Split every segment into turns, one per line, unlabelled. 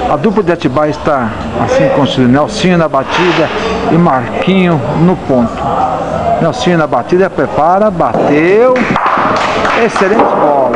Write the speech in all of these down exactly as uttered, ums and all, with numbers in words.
A dupla de Atibaia está assim construída. Nelsinho na batida e Marquinho no ponto. Nelsinho na batida, prepara, bateu. Excelente bola.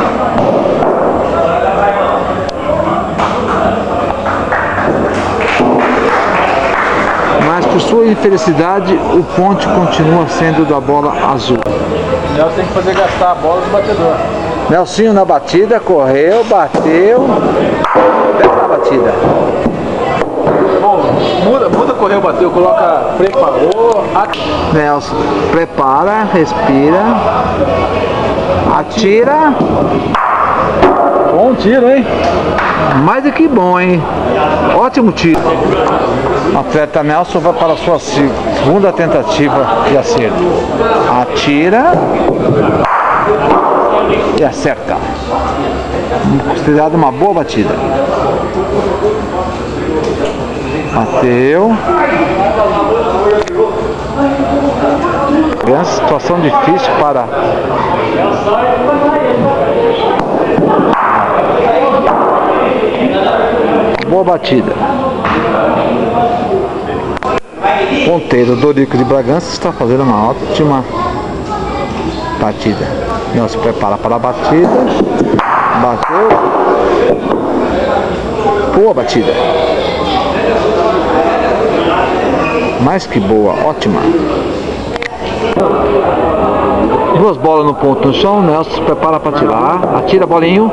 Mas por sua infelicidade, o ponte continua sendo da bola azul.
Nelson tem que fazer gastar a bola do batedor.
Nelsinho na batida, correu, bateu. Pega na batida.
Bom, muda, muda, correu, bateu, coloca, preparou.
Nelson prepara, respira, atira.
Bom tiro, hein?
Mais do que bom, hein? Ótimo tiro. O atleta Nelson vai para a sua segunda tentativa de acerto. Atira e acerta. Considerado uma boa batida. Bateu. Uma situação difícil para boa batida. Ponteiro Dorico de Bragança está fazendo uma ótima batida. Não se prepara para a batida. Bateu. Boa batida. Mais que boa, ótima. Duas bolas no ponto no chão. Nelson se prepara para tirar. Atira bolinho.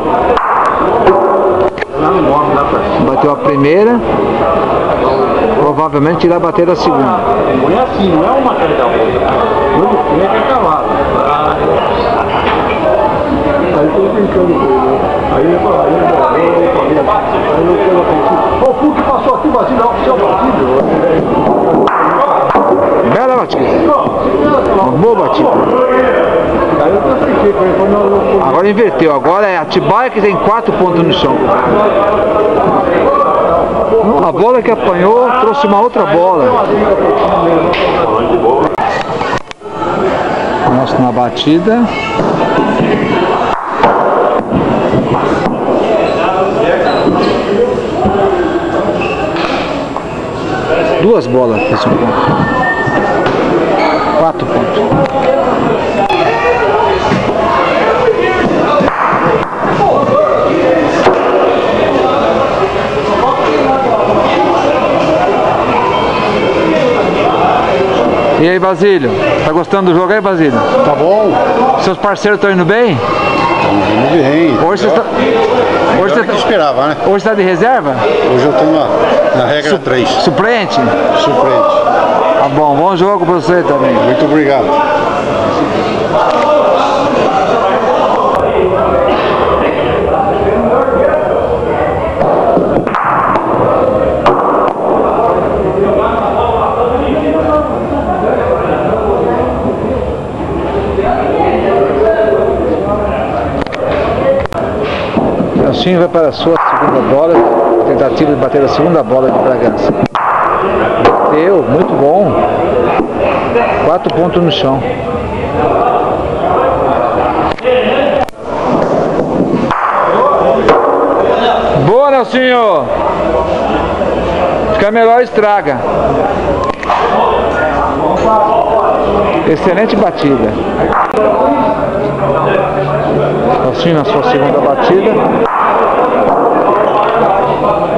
Bateu a primeira. Provavelmente irá bater a segunda.
Não é assim, não é uma carga da outra. Quando é cavalo. Aí tô brincando com ele. Aí ele falou, aí ele falou, aí eu falei, o Fulk passou aqui, batida, oficial batido.
Bela batida. Uma boa batida. Agora inverteu, agora é a Atibaia que tem quatro pontos no chão. A bola que apanhou trouxe uma outra bola. Nelson na batida. Duas bolas nesse ponto. Quatro pontos. E aí, Basílio? Tá gostando do jogo aí, Basílio?
Tá bom.
Seus parceiros estão indo bem?
Estão indo bem.
Hoje você está... Hoje você
que esperava, né?
Hoje está de reserva?
Hoje eu estou na, na regra três.
Suplente?
Suplente.
Tá bom, bom jogo para você também.
Muito obrigado.
Nelsinho vai para a sua segunda bola, tentativa de bater a segunda bola de Bragança. Bateu, muito bom. Quatro pontos no chão. Boa, Nelsinho! Fica melhor, estraga. Excelente batida. Nelsinho na sua segunda batida.